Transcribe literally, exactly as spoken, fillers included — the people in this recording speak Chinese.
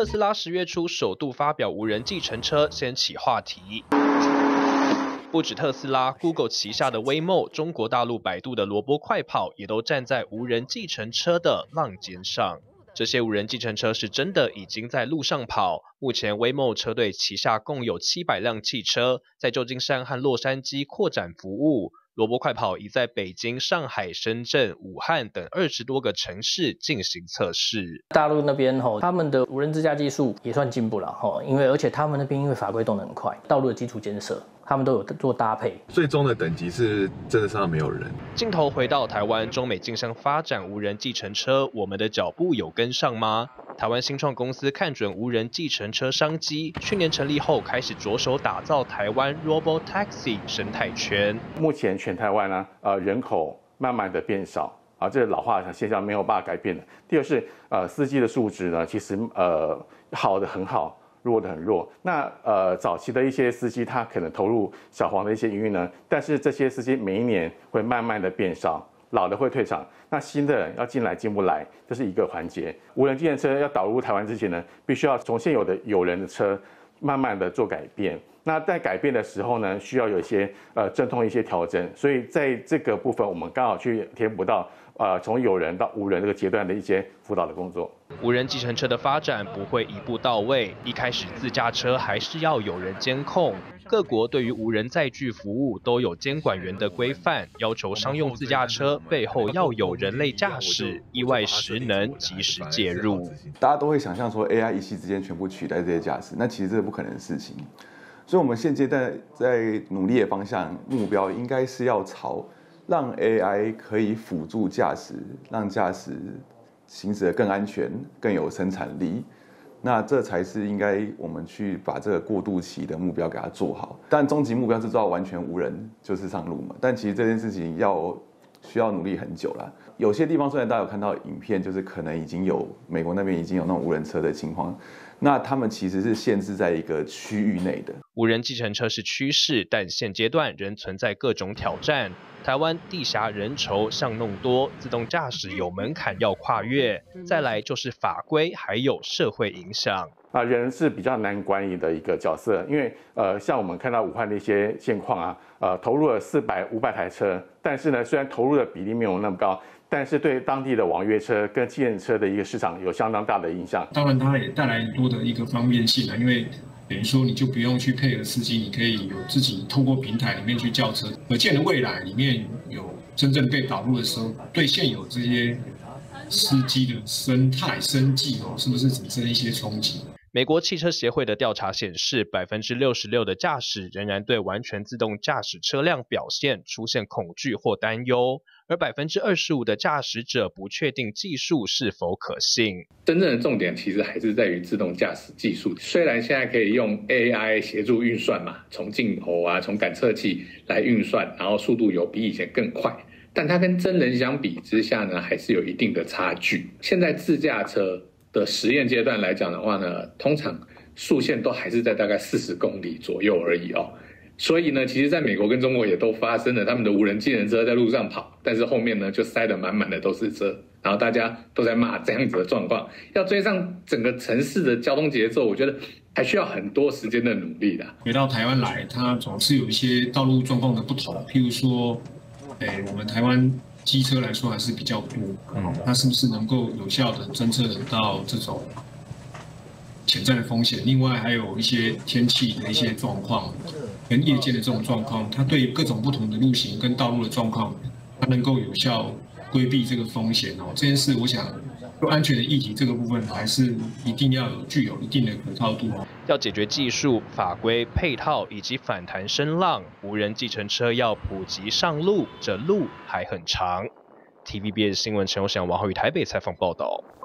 特斯拉十月初首度发表无人计程车，掀起话题。不止特斯拉 ，Google 旗下的 Waymo、中国大陆百度的萝卜快跑，也都站在无人计程车的浪尖上。这些无人计程车是真的已经在路上跑。目前 Waymo 车队旗下共有七百辆汽车，在旧金山和洛杉矶扩展服务。萝卜快跑已在北京、上海、深圳、武汉等二十多个城市进行测试。 大陆那边吼，他们的无人自驾技术也算进步了吼，因为而且他们那边因为法规动得很快，道路的基础建设他们都有做搭配。 最终的等级是真的上没有人。 镜头回到台湾，中美竞相发展无人计程车，我们的脚步有跟上吗？台湾新创公司看准无人计程车商机，去年成立后开始着手打造台湾 Robotaxi 生态圈。 目前全台湾呢，呃，人口慢慢的变少啊，这个老化现象没有办法改变的。第二是呃，司机的素质呢，其实呃好的很好，弱的很弱。那呃，早期的一些司机他可能投入小黄的一些营运呢，但是这些司机每一年会慢慢的变少。老的会退场，那新的人要进来进不来，这是一个环节。无人计程车要导入台湾之前呢，必须要从现有的有人的车慢慢的做改变。那在改变的时候呢，需要有一些呃阵痛一些调整，所以在这个部分，我们刚好去填补到呃从有人到无人这个阶段的一些辅导的工作。 无人计程车的发展不会一步到位，一开始自驾车还是要有人监控。各国对于无人载具服务都有监管员的规范，要求商用自驾车背后要有人类驾驶，意外时能及时介入。 大家都会想象说 A I 一夕之间全部取代这些驾驶，那其实这是不可能的事情。所以我们现阶段在努力的方向目标，应该是要朝让 A I 可以辅助驾驶，让驾驶行驶得更安全、更有生产力。那这才是应该我们去把这个过渡期的目标给它做好。但终极目标是做到完全无人就是上路嘛。但其实这件事情要需要努力很久了。有些地方虽然大家有看到影片，就是可能已经有美国那边已经有那种无人车的情况，那他们其实是限制在一个区域内的。 无人计程车是趋势，但现阶段仍存在各种挑战。台湾地狭人稠，巷弄多，自动驾驶有门槛要跨越。再来就是法规，还有社会影响。 啊，人是比较难管理的一个角色，因为呃，像我们看到武汉的一些现况啊，呃，投入了四百、五百台车，但是呢，虽然投入的比例没有那么高，但是对当地的网约车跟计程车的一个市场有相当大的影响。 当然，它也带来很多的一个方便性啊，因为等于说你就不用去配合司机，你可以有自己透过平台里面去叫车。可见的未来里面有真正被导入的时候，对现有这些司机的生态生计哦，是不是产生一些冲击？ 美国汽车协会的调查显示，百分之六十六的驾驶仍然对完全自动驾驶车辆表现出现恐惧或担忧，而百分之二十五的驾驶者不确定技术是否可信。 真正的重点其实还是在于自动驾驶技术。虽然现在可以用 A I 协助运算嘛，从镜头啊，从感测器来运算，然后速度有比以前更快，但它跟真人相比之下呢，还是有一定的差距。现在自驾车的实验阶段来讲的话呢，通常速限都还是在大概四十公里左右而已哦。所以呢，其实在美国跟中国也都发生了，他们的无人计程车在路上跑，但是后面呢就塞得满满的都是车，然后大家都在骂这样子的状况。要追上整个城市的交通节奏，我觉得还需要很多时间的努力的。 回到台湾来，它总是有一些道路状况的不同，譬如说，哎，我们台湾机车来说还是比较多，嗯，它是不是能够有效的侦测得到这种潜在的风险？另外还有一些天气的一些状况，跟夜间的这种状况，它对各种不同的路型跟道路的状况，它能够有效规避这个风险哦。这件事，我想，就安全的议题这个部分，还是一定要有具有一定的可靠度。 要解决技术、法规、配套以及反弹声浪，无人计程车要普及上路，这路还很长。T V B S 新闻陈友祥、王浩宇台北采访报道。